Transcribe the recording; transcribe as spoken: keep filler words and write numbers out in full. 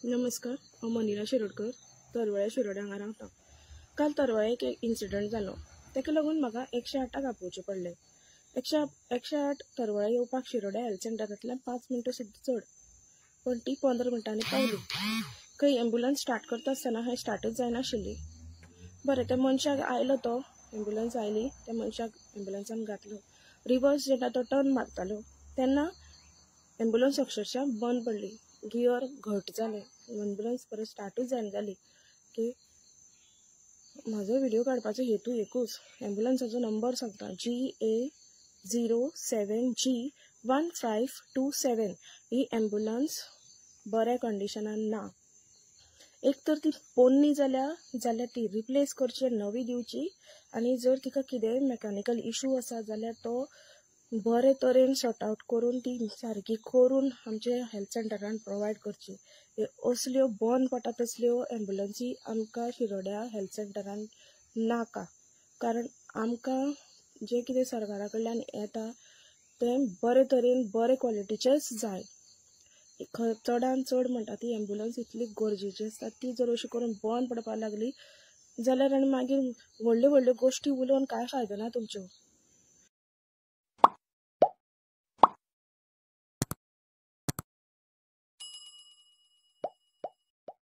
नमस्कार, हांव मनिरा शिरोडकर, तरवळे शिरोड हांगा रावतां। काल तरवळे एक इन्सिडंट जालो, ताका लागून म्हाका एकशे आठाक आपोवचें पडलें। एकशे एकशे आठ तरवळे येवपाक शिरोड्या हेल्थ सेंटरांतल्यान पांच मिनटां सुद्दां चड, पण ती पंदरा मिनटांनी पावली। खंय एम्ब्युलन्स स्टार्ट करता आसतना हें स्टार्टच जायनाशिल्ली। बरें, त्या मनशाक आयलो तो, एम्ब्युलन्स आयली, त्या मनशाक एम्ब्युलन्सान घातलो। रिवर्स जेन्ना तो टर्न मारतालो तेन्ना एम्ब्युलन्स अक्षरशः बंद पडली, गियर घट जालें, एम्ब्युलन्स परत स्टार्टूच जायना जाली। की म्हजो व्हिडिओ काडपाचो हेतू एकूच, एम्ब्युलन्साचो नंबर सांगता, G A zero seven G one five two seven. ही एम्ब्युलन्स बऱ्या कंडिशनान ना। एक तर ती पोन्नी जाल्या जाल्यार ती रिप्लेस करची, नवी दिवची, आनी जर तिका कितेंय मेकॅनिकल इशू आसा जाल्यार तो बरे तरेन सॉर्ट आउट करून ती सारकी करून आमच्या हेल्थ सेंटरान प्रोवायड करची। असल्यो बंद पडटा तसल्यो एम्ब्युलन्सी आमकां शिरोड्या हेल्थ सेंटरान नाका, कारण आमकां जे कितें सरकारा कडल्यान येता तें बरे तरेन बरे क्वॉलिटीचेंच जाय। चडान चड म्हणटा ती एम्ब्युलन्स इतली गरजेची आसता, ती जर अशी करून बंद पडपाक लागली जाल्यार आनी मागीर व्हडल्यो व्हडल्यो गोश्टी उलोवन कांय फायदो ना तुमच्यो।